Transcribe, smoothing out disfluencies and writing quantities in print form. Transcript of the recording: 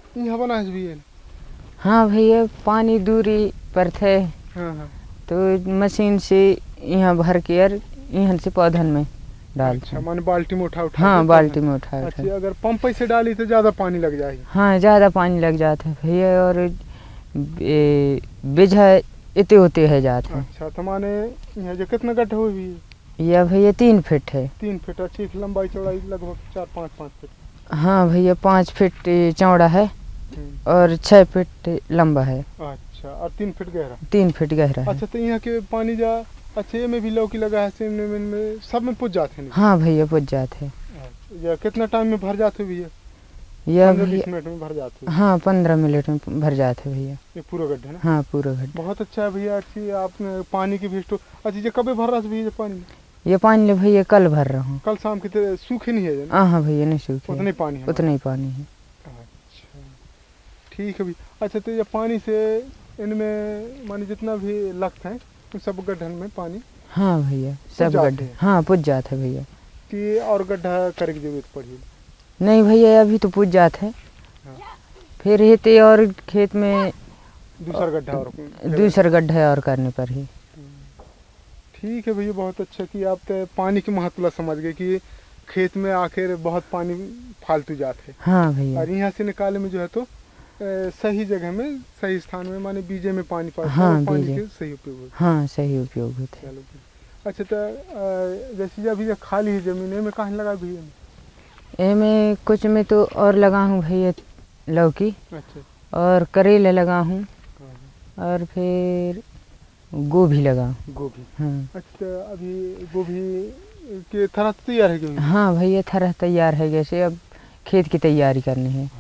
यहाँ बना भी है। हाँ भैया, पानी दूरी पर थे। हाँ। तो मशीन से यहाँ भर के यार यहाँ से पौधन में डालते अच्छा, हैं। माने बाल्टी में उठा हाँ, के बाल्टी में उठा। अच्छा, अगर पंप से डाली तो ज़्यादा पानी लग जाएगी। हाँ, ज़्यादा पानी लग जाता है भैया, और बिझा इतने होते है जाते हैं। अच्छा, तो माने यहाँ जो कितना गड्ढा हुई भी है? यह भैया 3 फीट है। 3 फीट। अच्छी लंबाई चौड़ाई लगभग 4-5 फीट। हाँ भैया, 5 फीट चौड़ा है और 6 फीट लंबा है। अच्छा, और 3 फीट गहरा। 3 फीट गहरा है। अच्छा, तो यहाँ के पानी जा अच्छे में भी लौकी लगा है, शिमले में सब में पुज जाते हैं। हाँ भैया, पुज जाते हैं। या कितना टाइम में भर जाते भैया? यह 15-20 मिनट में भर जाते हैं। हाँ, 15 मिनट में भर जाते भैया। ये पूरा गड्ढा ना? हाँ, पूरा गड्ढा। बहुत अच्छा है भैया। अच्छी आपने पानी की भी स्टोर। अच्छा, ये कब भर रहा है भैया पानी? ये पानी ले भैया कल भर रहा हूँ। कल शाम की तरह सूखे नहीं है? हाँ भैया, नहीं सूखे, उतना ही पानी है। उतना ही पानी है। अच्छा, ठीक है भैया। अच्छा, तो ये पानी से इनमें माने जितना भी लगता है उन सब गड्ढन में पानी? हाँ भैया, सब गड्ढे हाँ पुज जाते हैं भैया। कि और गड्ढा करने की जरूरत पड़ी? नहीं भैया, अभी तो पुज जाते हैं। फिर हेते और खेत में दूसरा गड्ढा और करने पर ही। ठीक है भैया, बहुत अच्छा कि आप तो पानी की महत्व समझ गए कि खेत में आखिर बहुत पानी फालतू जाते हैं। हाँ भैया। और यहाँ से निकाले में जो है तो सही जगह में सही स्थान में माने बीजे में पानी पास। हाँ, पानी के सही उपयोग होता। हाँ, सही उपयोग होता है। अच्छा, तो जैसे अभी खाली है जमीन में कहाँ लगा भैया? में कुछ में तो और लगा हूँ भैया लौकी। अच्छा। और करेले लगा हूँ और फिर गोभी लगा। गोभी? हाँ। अच्छा, अभी गोभी के थरह तैयार है? हाँ भैया, थरह तैयार है, जैसे अब खेत की तैयारी करनी है।